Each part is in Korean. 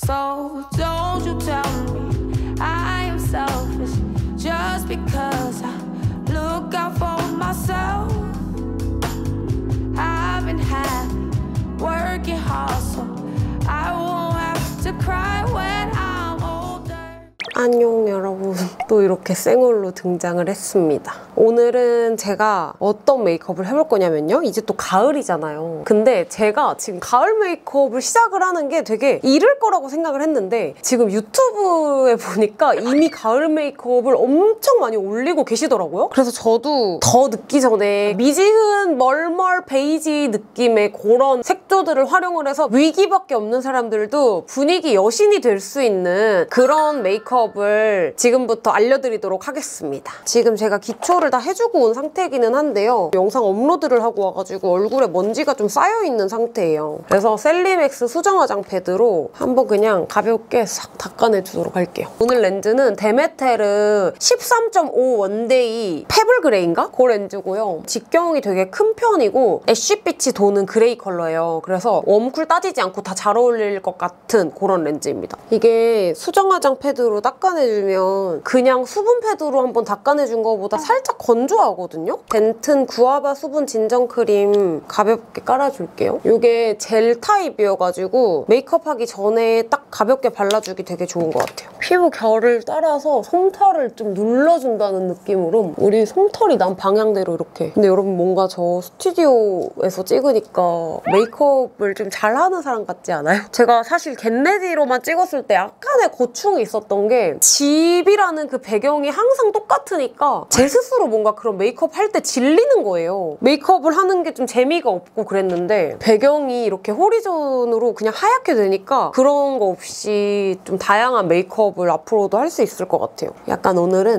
So don't you tell me I am selfish just because I look out for myself. I've been happy, working hard so I won't have to cry when I'm older. 안녕 여러분, 또 이렇게 생얼로 등장을 했습니다. 오늘은 제가 어떤 메이크업을 해볼 거냐면요, 이제 또 가을이잖아요. 근데 제가 지금 가을 메이크업을 시작을 하는 게 되게 이를 거라고 생각을 했는데 지금 유튜브에 보니까 이미 가을 메이크업을 엄청 많이 올리고 계시더라고요. 그래서 저도 더 늦기 전에 미지근 멀멀 베이지 느낌의 그런 색조들을 활용을 해서 위기밖에 없는 사람들도 분위기 여신이 될 수 있는 그런 메이크업을 지금부터 알려드리도록 하겠습니다. 지금 제가 기초를 다 해주고 온 상태이기는 한데요, 영상 업로드를 하고 와가지고 얼굴에 먼지가 좀 쌓여있는 상태예요. 그래서 셀리맥스 수정 화장 패드로 한번 그냥 가볍게 싹 닦아내주도록 할게요. 오늘 렌즈는 데메테르 13.5 원데이 페블 그레이인가? 그 렌즈고요. 직경이 되게 큰 편이고 애쉬빛이 도는 그레이 컬러예요. 그래서 웜쿨 따지지 않고 다 잘 어울릴 것 같은 그런 렌즈입니다. 이게 수정 화장 패드로 닦아내주면 그냥 수분 패드로 한번 닦아내준 것보다 살짝 건조하거든요? 덴튼 구아바 수분 진정 크림 가볍게 깔아줄게요. 이게 젤 타입이어가지고 메이크업 하기 전에 딱 가볍게 발라주기 되게 좋은 것 같아요. 피부 결을 따라서 솜털을 좀 눌러준다는 느낌으로 우리 솜털이 난 방향대로 이렇게. 근데 여러분, 뭔가 저 스튜디오에서 찍으니까 메이크업을 좀 잘하는 사람 같지 않아요? 제가 사실 겟레디로만 찍었을 때 약간의 고충이 있었던 게 집이라는 그 배경이 항상 똑같으니까 제 스스로 뭔가 그런 메이크업 할 때 질리는 거예요. 메이크업을 하는 게 좀 재미가 없고 그랬는데 배경이 이렇게 호리존으로 그냥 하얗게 되니까 그런 거 없이 좀 다양한 메이크업을 앞으로도 할 수 있을 것 같아요. 약간 오늘은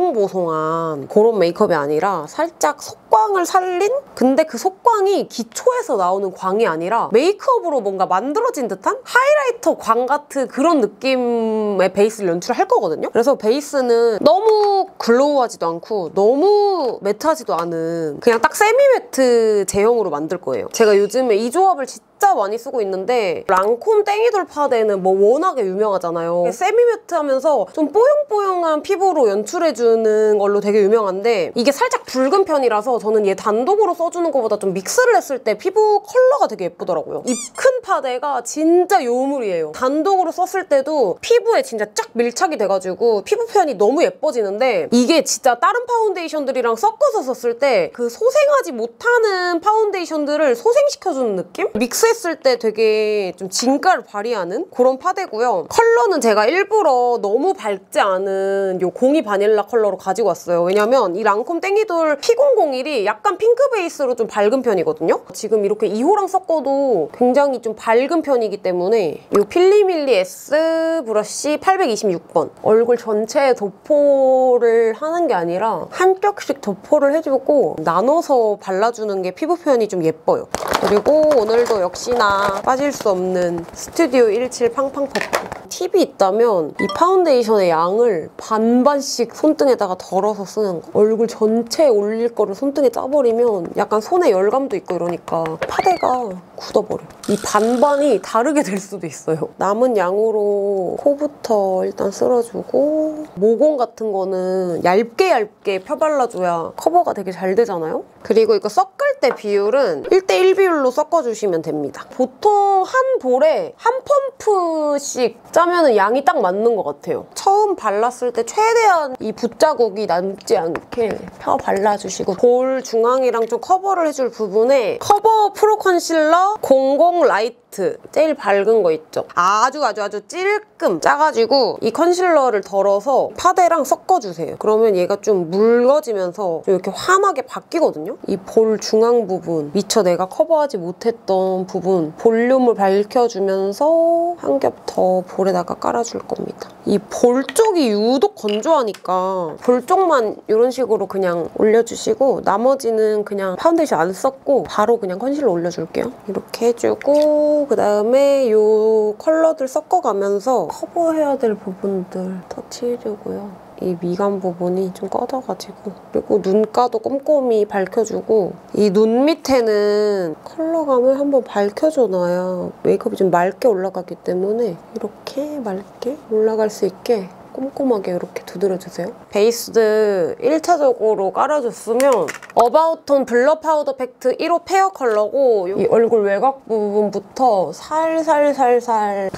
보송보송한 그런 메이크업이 아니라 살짝 속광을 살린? 근데 그 속광이 기초에서 나오는 광이 아니라 메이크업으로 뭔가 만들어진 듯한 하이라이터 광 같은 그런 느낌의 베이스를 연출할 거거든요. 그래서 베이스는 너무 글로우하지도 않고 너무 매트하지도 않은 그냥 딱 세미 매트 제형으로 만들 거예요. 제가 요즘에 이 조합을 진짜 많이 쓰고 있는데, 랑콤 땡이돌 파데는 뭐 워낙에 유명하잖아요. 세미 매트하면서 좀 뽀용뽀용한 피부로 연출해주는 걸로 되게 유명한데, 이게 살짝 붉은 편이라서 저는 얘 단독으로 써주는 것보다 좀 믹스를 했을 때 피부 컬러가 되게 예쁘더라고요. 이 큰 파데가 진짜 요물이에요. 단독으로 썼을 때도 피부에 진짜 쫙 밀착이 돼가지고 피부 표현이 너무 예뻐지는데, 이게 진짜 다른 파운데이션들이랑 섞어서 썼을 때 그 소생하지 못하는 파운데이션들을 소생시켜주는 느낌? 믹스했을 때 되게 좀 진가를 발휘하는 그런 파데고요. 컬러는 제가 일부러 너무 밝지 않은 요 02 바닐라 컬러로 가지고 왔어요. 왜냐면 이 랑콤 땡이돌 P001이 약간 핑크 베이스로 좀 밝은 편이거든요. 지금 이렇게 2호랑 섞어도 굉장히 좀 밝은 편이기 때문에 이 필리밀리 S 브러쉬 826번 얼굴 전체에 도포를 하는 게 아니라 한 겹씩 도포를 해주고 나눠서 발라주는 게 피부 표현이 좀 예뻐요. 그리고 오늘도 역시나 빠질 수 없는 스튜디오 17 팡팡 퍼프. 팁이 있다면 이 파운데이션의 양을 반반씩 손등에다가 덜어서 쓰는 거. 얼굴 전체에 올릴 거를 손등에 짜버리면 약간 손에 열감도 있고 이러니까 파데가 굳어버려. 이 반반이 다르게 될 수도 있어요. 남은 양으로 코부터 일단 쓸어주고, 모공 같은 거는 얇게 펴발라줘야 커버가 되게 잘 되잖아요? 그리고 이거 섞을 때 비율은 1:1 비율로 섞어주시면 됩니다. 보통 한 볼에 한 펌프씩 짜면 양이 딱 맞는 것 같아요. 처음 발랐을 때 최대한 이 붓자국이 남지 않게 펴 발라주시고, 볼 중앙이랑 좀 커버를 해줄 부분에 커버 프로 컨실러 00 라이트 제일 밝은 거 있죠? 아주 찔끔 짜가지고 이 컨실러를 덜어서 파데랑 섞어주세요. 그러면 얘가 좀 묽어지면서 좀 이렇게 환하게 바뀌거든요? 이 볼 중앙 부분, 미처 내가 커버하지 못했던 부분 볼륨을 밝혀주면서 한 겹 더 볼에다가 깔아줄 겁니다. 이 볼 쪽이 유독 건조하니까 볼 쪽만 이런 식으로 그냥 올려주시고, 나머지는 그냥 파운데이션 안 썼고 바로 그냥 컨실러 올려줄게요. 이렇게 해주고, 그 다음에 이 컬러들 섞어가면서 커버해야 될 부분들 터치해주고요. 이 미간 부분이 좀 꺼져가지고, 그리고 눈가도 꼼꼼히 밝혀주고, 이 눈 밑에는 컬러감을 한번 밝혀줘놔야 메이크업이 좀 맑게 올라가기 때문에 이렇게 맑게 올라갈 수 있게 꼼꼼하게 이렇게 두드려주세요. 베이스 1차적으로 깔아줬으면 어바웃톤 블러 파우더 팩트 1호 페어 컬러고 이 얼굴 외곽 부분부터 살살살살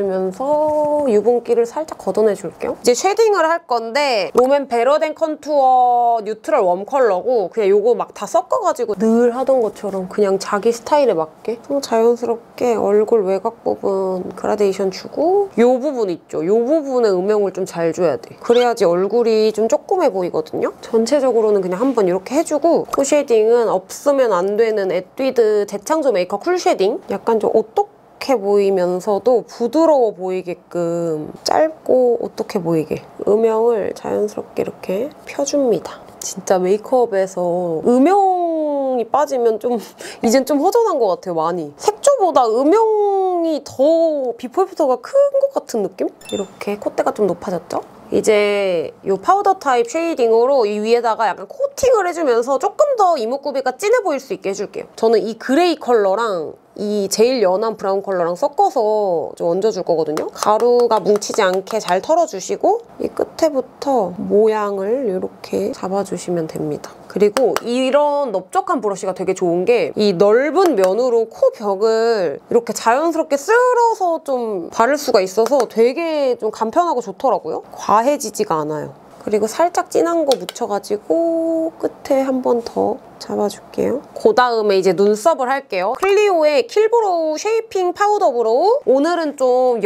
두드려주면서 유분기를 살짝 걷어내줄게요. 이제 쉐딩을 할 건데 롬앤 베러덴 컨투어 뉴트럴 웜 컬러고 그냥 요거 막 다 섞어가지고 늘 하던 것처럼 그냥 자기 스타일에 맞게 좀 자연스럽게 얼굴 외곽 부분 그라데이션 주고 요 부분 있죠? 요 부분에 음영을 좀 잘 줘야 돼. 그래야지 얼굴이 좀 조그매 보이거든요? 전체적으로는 그냥 한번 이렇게 해주고 코 쉐딩은 없으면 안 되는 에뛰드 재창조 메이크업 쿨 쉐딩 약간 좀 오똑해 보이면서도 부드러워 보이게끔 짧고 오똑해 보이게 음영을 자연스럽게 이렇게 펴줍니다. 진짜 메이크업에서 음영이 빠지면 좀 이젠 좀 허전한 것 같아요, 많이. 색조보다 음영이 더 비포 애프터가 큰 것 같은 느낌? 이렇게 콧대가 좀 높아졌죠? 이제 이 파우더 타입 쉐이딩으로 이 위에다가 약간 코팅을 해주면서 조금 더 이목구비가 진해 보일 수 있게 해줄게요. 저는 이 그레이 컬러랑 이 제일 연한 브라운 컬러랑 섞어서 좀 얹어줄 거거든요. 가루가 뭉치지 않게 잘 털어주시고 이 끝에부터 모양을 이렇게 잡아주시면 됩니다. 그리고 이런 넓적한 브러쉬가 되게 좋은 게 이 넓은 면으로 코 벽을 이렇게 자연스럽게 쓸어서 좀 바를 수가 있어서 되게 좀 간편하고 좋더라고요. 과해지지가 않아요. 그리고 살짝 진한 거 묻혀가지고 끝에 한 번 더 잡아줄게요. 그 다음에 이제 눈썹을 할게요. 클리오의 킬브로우 쉐이핑 파우더 브로우. 오늘은 좀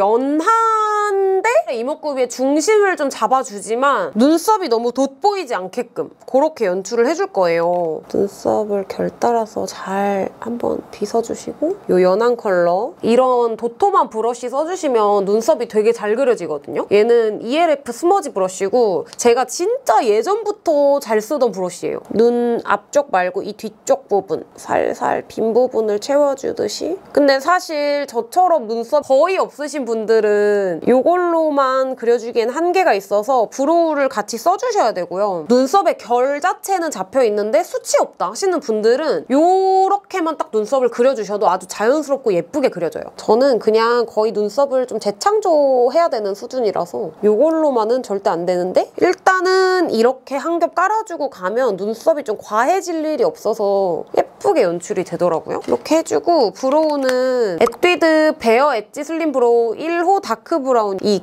연한데 이목구비의 중심을 좀 잡아주지만 눈썹이 너무 돋보이지 않게끔 그렇게 연출을 해줄 거예요. 눈썹을 결 따라서 잘 한번 빗어주시고 이 연한 컬러 이런 도톰한 브러쉬 써주시면 눈썹이 되게 잘 그려지거든요. 얘는 ELF 스머지 브러쉬고 제가 진짜 예전부터 잘 쓰던 브러쉬예요. 눈 앞쪽 말고 이 뒤쪽 부분 살살 빈 부분을 채워주듯이. 근데 사실 저처럼 눈썹 거의 없으신 분들은 이걸로만 그려주기엔 한계가 있어서 브로우를 같이 써주셔야 되고요. 눈썹의 결 자체는 잡혀있는데 수치 없다 하시는 분들은 이렇게만 딱 눈썹을 그려주셔도 아주 자연스럽고 예쁘게 그려져요. 저는 그냥 거의 눈썹을 좀 재창조해야 되는 수준이라서 이걸로만은 절대 안 되는데 일단은 이렇게 한 겹 깔아주고 가면 눈썹이 좀 과해질 일이 없어서 예쁘게 연출이 되더라고요. 이렇게 해주고 브로우는 에뛰드 베어 엣지 슬림 브로우 1호 다크 브라운 이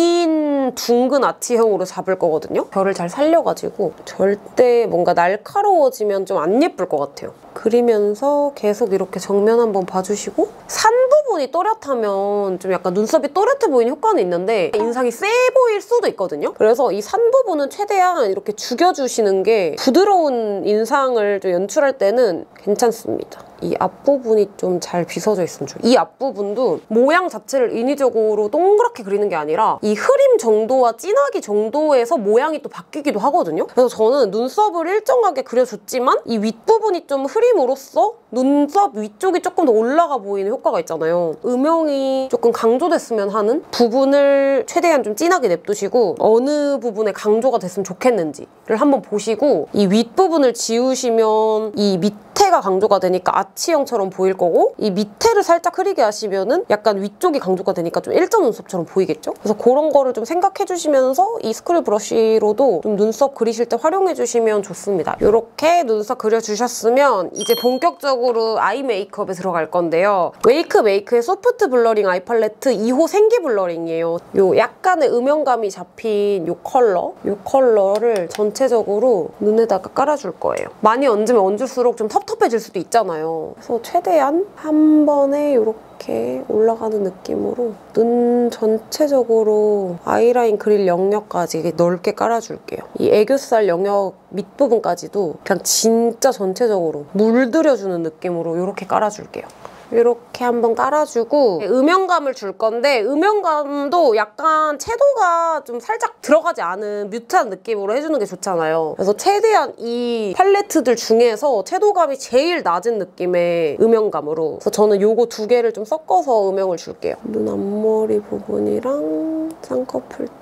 긴 둥근 아치형으로 잡을 거거든요. 결을 잘 살려가지고 절대 뭔가 날카로워지면 좀 안 예쁠 것 같아요. 그리면서 계속 이렇게 정면 한번 봐주시고 산 부분이 또렷하면 좀 약간 눈썹이 또렷해 보이는 효과는 있는데 인상이 세 보일 수도 있거든요. 그래서 이 산 부분은 최대한 이렇게 죽여주시는 게 부드러운 인상을 좀 연출할 때는 괜찮습니다. 이 앞부분이 좀 잘 빗어져 있으면 좋아요. 이 앞부분도 모양 자체를 인위적으로 동그랗게 그리는 게 아니라 이 흐림 정도와 진하기 정도에서 모양이 또 바뀌기도 하거든요. 그래서 저는 눈썹을 일정하게 그려줬지만 이 윗부분이 좀 흐림으로써 눈썹 위쪽이 조금 더 올라가 보이는 효과가 있잖아요. 음영이 조금 강조됐으면 하는 부분을 최대한 좀 진하게 냅두시고 어느 부분에 강조가 됐으면 좋겠는지를 한번 보시고 이 윗부분을 지우시면 이 밑에가 강조가 되니까 아치형처럼 보일 거고 이 밑에를 살짝 흐리게 하시면은 약간 위쪽이 강조가 되니까 좀 일자 눈썹처럼 보이겠죠? 그래서 그런 거를 좀 생각해 주시면서 이 스크류 브러쉬로도 좀 눈썹 그리실 때 활용해 주시면 좋습니다. 이렇게 눈썹 그려주셨으면 이제 본격적으로 아이 메이크업에 들어갈 건데요. 웨이크 메이크의 소프트 블러링 아이 팔레트 2호 생기 블러링이에요. 요 약간의 음영감이 잡힌 요 컬러를 전체적으로 눈에다가 깔아줄 거예요. 많이 얹으면 얹을수록 좀 텁텁해질 수도 있잖아요. 그래서 최대한 한 번에 이렇게 올라가는 느낌으로 눈 전체적으로 아이라인 그릴 영역까지 넓게 깔아줄게요. 이 애교살 영역 밑부분까지도 그냥 진짜 전체적으로 물들여주는 느낌으로 이렇게 깔아줄게요. 이렇게 한번 깔아주고 음영감을 줄 건데 음영감도 약간 채도가 좀 살짝 들어가지 않은 뮤트한 느낌으로 해주는 게 좋잖아요. 그래서 최대한 이 팔레트들 중에서 채도감이 제일 낮은 느낌의 음영감으로 그래서 저는 요거 두 개를 좀 섞어서 음영을 줄게요. 눈 앞머리 부분이랑 쌍꺼풀 쪽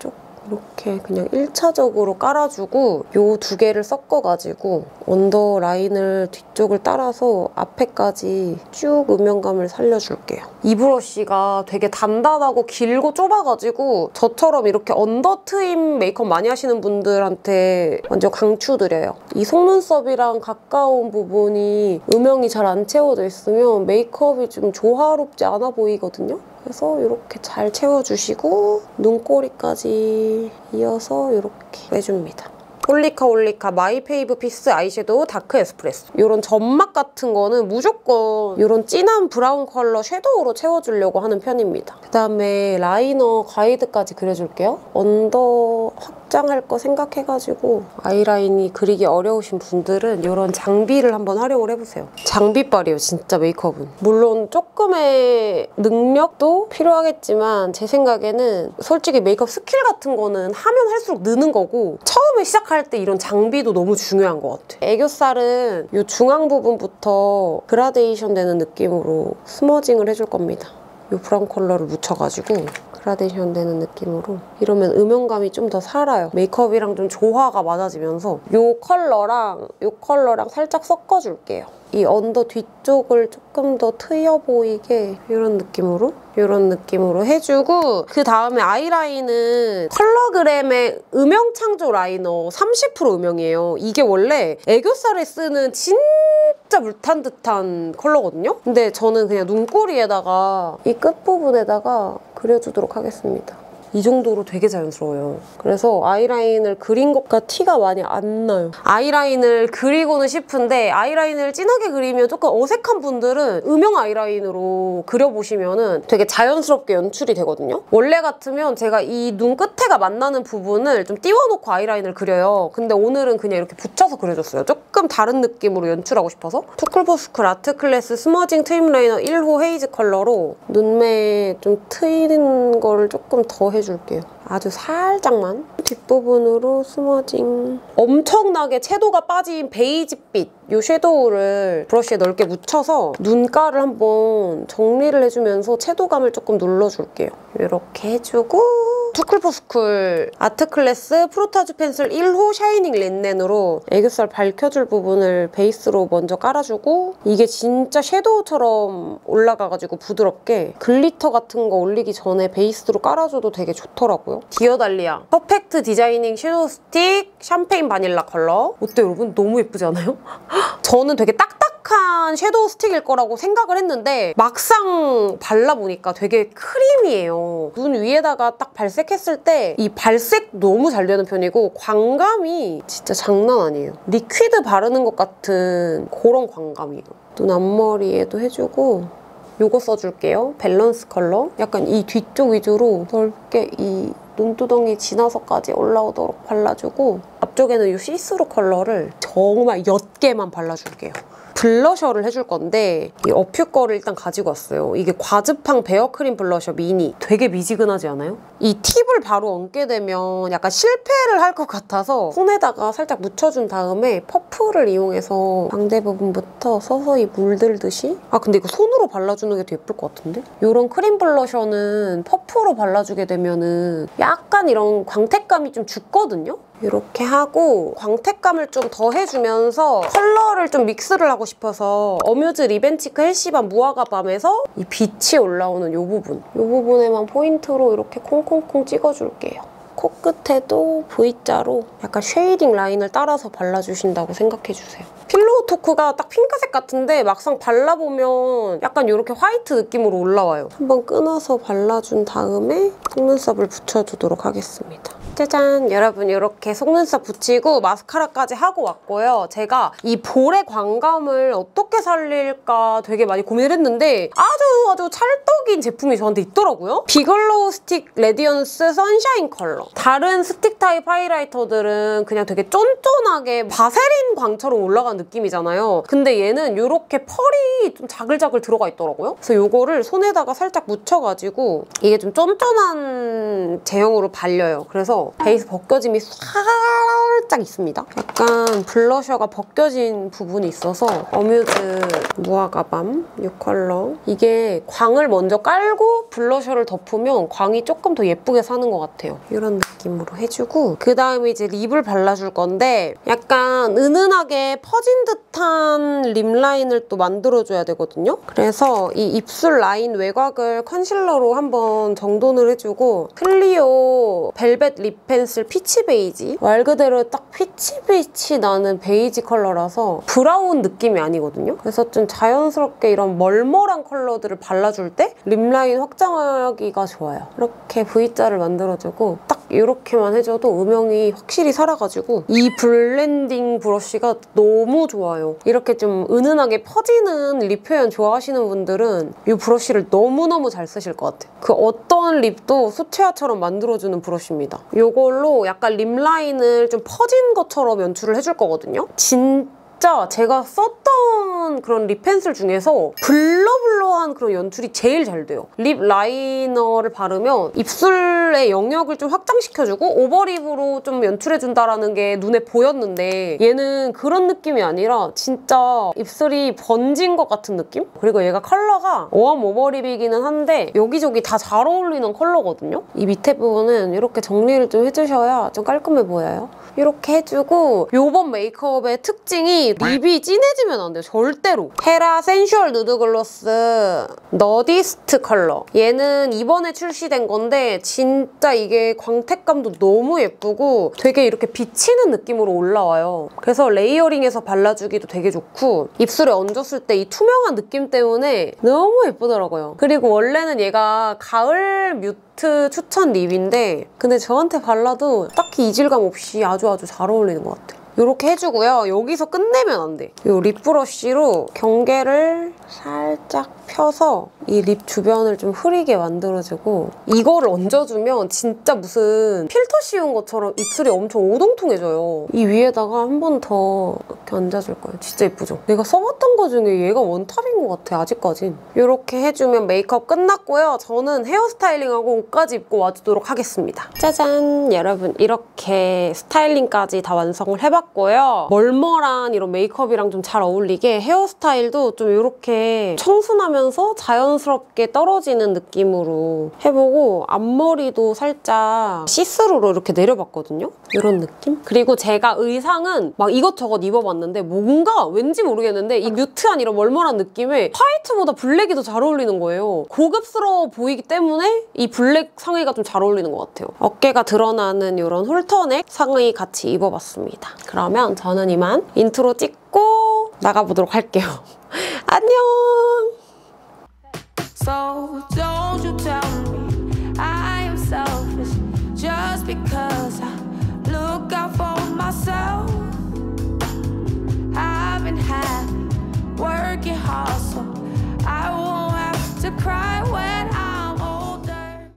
이렇게 그냥 1차적으로 깔아주고 요 두 개를 섞어가지고 언더 라인을 뒤쪽을 따라서 앞에까지 쭉 음영감을 살려줄게요. 이 브러쉬가 되게 단단하고 길고 좁아가지고 저처럼 이렇게 언더 트임 메이크업 많이 하시는 분들한테 완전 강추드려요. 이 속눈썹이랑 가까운 부분이 음영이 잘 안 채워져 있으면 메이크업이 좀 조화롭지 않아 보이거든요. 그래서 이렇게 잘 채워주시고 눈꼬리까지 이어서 이렇게 빼줍니다. 홀리카 마이 페이브 피스 아이섀도우 다크 에스프레소. 이런 점막 같은 거는 무조건 이런 진한 브라운 컬러 섀도우로 채워주려고 하는 편입니다. 그다음에 라이너 가이드까지 그려줄게요. 언더 확장할 거 생각해가지고 아이라인이 그리기 어려우신 분들은 이런 장비를 한번 활용을 해보세요. 장비빨이에요, 진짜 메이크업은. 물론 조금의 능력도 필요하겠지만 제 생각에는 솔직히 메이크업 스킬 같은 거는 하면 할수록 느는 거고 처음에 시작할 때 이런 장비도 너무 중요한 것 같아. 애교살은 이 중앙 부분부터 그라데이션 되는 느낌으로 스머징을 해줄 겁니다. 이 브라운 컬러를 묻혀가지고 그라데이션 되는 느낌으로. 이러면 음영감이 좀 더 살아요. 메이크업이랑 좀 조화가 맞아지면서 이 컬러랑 살짝 섞어줄게요. 이 언더 뒤쪽을 조금 더 트여 보이게 이런 느낌으로 해주고, 그 다음에 아이라인은 컬러그램의 음영 창조 라이너 30% 음영이에요. 이게 원래 애교살에 쓰는 진짜 물탄 듯한 컬러거든요? 근데 저는 그냥 눈꼬리에다가 이 끝부분에다가 그려주도록 하겠습니다. 이 정도로 되게 자연스러워요. 그래서 아이라인을 그린 것과 티가 많이 안 나요. 아이라인을 그리고는 싶은데 아이라인을 진하게 그리면 조금 어색한 분들은 음영 아이라인으로 그려보시면 되게 자연스럽게 연출이 되거든요. 원래 같으면 제가 이 눈 끝에가 만나는 부분을 좀 띄워놓고 아이라인을 그려요. 근데 오늘은 그냥 이렇게 붙여서 그려줬어요. 조금 다른 느낌으로 연출하고 싶어서. 투쿨포스쿨 아트클래스 스머징 트임 라이너 1호 헤이즈 컬러로 눈매에 좀 트이는 거를 조금 더 해줄게요. 아주 살짝만. 뒷부분으로 스머징. 엄청나게 채도가 빠진 베이지빛 이 섀도우를 브러쉬에 넓게 묻혀서 눈가를 한번 정리를 해주면서 채도감을 조금 눌러줄게요. 이렇게 해주고 투쿨포스쿨 아트클래스 프로타주 펜슬 1호 샤이닝 린넨으로 애교살 밝혀줄 부분을 베이스로 먼저 깔아주고, 이게 진짜 섀도우처럼 올라가가지고 부드럽게 글리터 같은 거 올리기 전에 베이스로 깔아줘도 되게 좋더라고요. 디어달리아 퍼펙트 디자이닝 섀도우 스틱 샴페인 바닐라 컬러. 어때요 여러분? 너무 예쁘지 않아요? 저는 되게 딱딱한 섀도우 스틱일 거라고 생각을 했는데 막상 발라보니까 되게 크리미해요. 눈 위에다가 딱 발색했을 때 이 발색 너무 잘 되는 편이고 광감이 진짜 장난 아니에요. 리퀴드 바르는 것 같은 그런 광감이에요. 눈 앞머리에도 해주고 요거 써줄게요. 밸런스 컬러. 약간 이 뒤쪽 위주로 넓게 이 눈두덩이 지나서까지 올라오도록 발라주고, 앞쪽에는 이 시스루 컬러를 정말 옅게만 발라줄게요. 블러셔를 해줄 건데 이 어퓨 거를 일단 가지고 왔어요. 이게 과즙팡 베어크림 블러셔 미니. 되게 미지근하지 않아요? 이 팁을 바로 얹게 되면 약간 실패를 할 것 같아서 손에다가 살짝 묻혀준 다음에 퍼프를 이용해서 광대 부분부터 서서히 물들듯이. 아 근데 이거 손으로 발라주는 게 더 예쁠 것 같은데? 이런 크림 블러셔는 퍼프로 발라주게 되면은 약간 이런 광택감이 좀 죽거든요? 이렇게 하고 광택감을 좀 더 해주면서 컬러를 좀 믹스를 하고 싶어서 어뮤즈 리벤치크 헬시밤 무화과 밤에서 이 빛이 올라오는 이 부분에만 포인트로 이렇게 콩콩콩 찍어줄게요. 코끝에도 V자로 약간 쉐이딩 라인을 따라서 발라주신다고 생각해주세요. 필로우 토크가 딱 핑크색 같은데 막상 발라보면 약간 이렇게 화이트 느낌으로 올라와요. 한번 끊어서 발라준 다음에 속눈썹을 붙여주도록 하겠습니다. 짜잔! 여러분 이렇게 속눈썹 붙이고 마스카라까지 하고 왔고요. 제가 이 볼의 광감을 어떻게 살릴까 되게 많이 고민을 했는데 아주 찰떡인 제품이 저한테 있더라고요. 비글로우 스틱 레디언스 선샤인 컬러. 다른 스틱 타입 하이라이터들은 그냥 되게 쫀쫀하게 바세린 광처럼 올라간 느낌이잖아요. 근데 얘는 이렇게 펄이 좀 자글자글 들어가 있더라고요. 그래서 이거를 손에다가 살짝 묻혀가지고 이게 좀 쫀쫀한 제형으로 발려요. 그래서 있어서 베이스 벗겨짐이 살짝 있습니다. 약간 블러셔가 벗겨진 부분이 있어서 어뮤즈 무화과밤 이 컬러. 이게 광을 먼저 깔고 블러셔를 덮으면 광이 조금 더 예쁘게 사는 것 같아요. 이런 느낌으로 해주고 그 다음에 이제 립을 발라줄 건데 약간 은은하게 퍼진 듯한 립 라인을 또 만들어줘야 되거든요. 그래서 이 입술 라인 외곽을 컨실러로 한번 정돈을 해주고 클리오 벨벳 립 펜슬 피치 베이지 말 그대로 딱 피치빛이 나는 베이지 컬러라서 브라운 느낌이 아니거든요. 그래서 좀 자연스럽게 이런 멀멀한 컬러들을 발라줄 때 립 라인 확장하기가 좋아요. 이렇게 V자를 만들어주고 딱 이렇게만 해줘도 음영이 확실히 살아가지고 이 블렌딩 브러쉬가 너무 좋아요. 이렇게 좀 은은하게 퍼지는 립 표현 좋아하시는 분들은 이 브러쉬를 너무너무 잘 쓰실 것 같아요. 그 어떤 립도 수채화처럼 만들어주는 브러쉬입니다. 이걸로 약간 립 라인을 좀 퍼진 것처럼 연출을 해줄 거거든요. 진짜 제가 썼던 그런 립 펜슬 중에서 블러블러한 그런 연출이 제일 잘 돼요. 립 라이너를 바르면 입술의 영역을 좀 확장시켜주고 오버립으로 좀 연출해준다는 게 눈에 보였는데 얘는 그런 느낌이 아니라 진짜 입술이 번진 것 같은 느낌? 그리고 얘가 컬러가 웜 오버립이기는 한데 여기저기 다 잘 어울리는 컬러거든요? 이 밑에 부분은 이렇게 정리를 좀 해주셔야 좀 깔끔해 보여요. 이렇게 해주고 이번 메이크업의 특징이 립이 진해지면 안 돼요. 절대로. 헤라 센슈얼 누드 글로스 너디스트 컬러. 얘는 이번에 출시된 건데 진짜 이게 광택감도 너무 예쁘고 되게 이렇게 비치는 느낌으로 올라와요. 그래서 레이어링해서 발라주기도 되게 좋고 입술에 얹었을 때 이 투명한 느낌 때문에 너무 예쁘더라고요. 그리고 원래는 얘가 가을 뮤트 추천 립인데 근데 저한테 발라도 딱히 이질감 없이 아주 잘 어울리는 것 같아요. 이렇게 해주고요. 여기서 끝내면 안 돼. 이 립 브러쉬로 경계를 살짝 펴서 이 립 주변을 좀 흐리게 만들어주고 이거를 얹어주면 진짜 무슨 필터 씌운 것처럼 입술이 엄청 오동통해져요. 이 위에다가 한 번 더 이렇게 얹어줄 거예요. 진짜 예쁘죠? 내가 써봤던 거 중에 얘가 원탑인 것 같아, 아직까진. 이렇게 해주면 메이크업 끝났고요. 저는 헤어스타일링하고 옷까지 입고 와주도록 하겠습니다. 짜잔! 여러분, 이렇게 스타일링까지 다 완성을 해봤고요. 멀멀한 이런 메이크업이랑 좀 잘 어울리게 헤어스타일도 좀 이렇게 청순하면서 자연스럽게 떨어지는 느낌으로 해보고 앞머리도 살짝 시스루로 이렇게 내려봤거든요? 이런 느낌? 그리고 제가 의상은 막 이것저것 입어봤는데 뭔가 왠지 모르겠는데 이 뮤트한 이런 멀멀한 느낌에 화이트보다 블랙이 더 잘 어울리는 거예요. 고급스러워 보이기 때문에 이 블랙 상의가 좀 잘 어울리는 것 같아요. 어깨가 드러나는 이런 홀터넥 상의 같이 입어봤습니다. 그러면 저는 이만 인트로 찍고 나가보도록 할게요. 안녕! So don't you tell me